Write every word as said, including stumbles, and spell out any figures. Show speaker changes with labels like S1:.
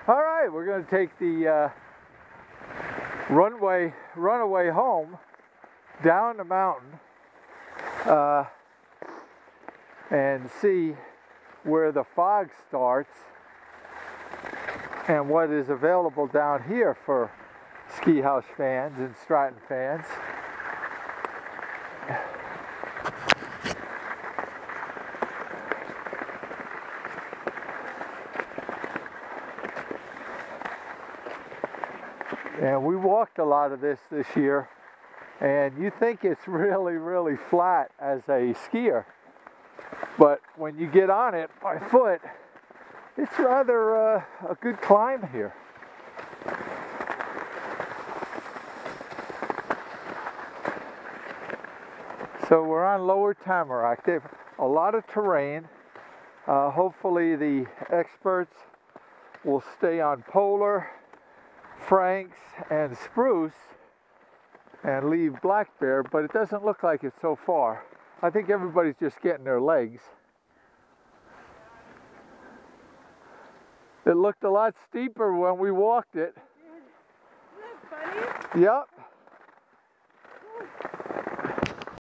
S1: All right, we're going to take the uh, runway, runaway home down the mountain uh, and see where the fog starts and what is available down here for ski house fans and Stratton fans. And we walked a lot of this this year, and you think it's really, really flat as a skier. But when you get on it by foot, it's rather uh, a good climb here. So we're on Lower Tamarack. They've a lot of terrain. Uh, hopefully the experts will stay on Polar, Franks, and Spruce and leave Black Bear, but it doesn't look like it so far. I think everybody's just getting their legs. It looked a lot steeper when we walked it.
S2: Isn't that funny?
S1: Yep.